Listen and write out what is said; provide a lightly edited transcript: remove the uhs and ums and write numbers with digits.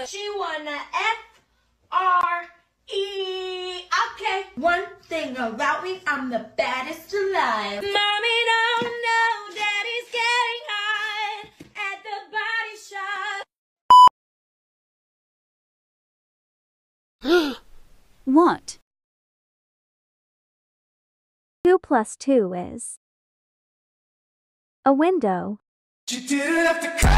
She wanna F-R-E. Okay. One thing about me, I'm the baddest alive. Mommy don't know Daddy's getting hot at the body shop. Want. 2 plus 2 is a window. You didn't have to cut